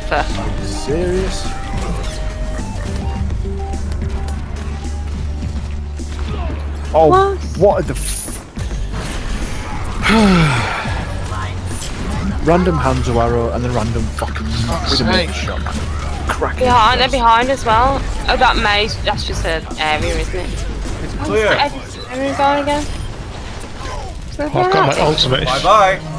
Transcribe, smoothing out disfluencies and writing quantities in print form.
fuck? Serious? Oh, what the random Hanzo arrow and then random fucking with shot. Cracking. Yeah, and they're behind as well. Oh, that maze, that's just an area, isn't it? It's clear. Everyone going again? I've got my ultimate. Bye bye.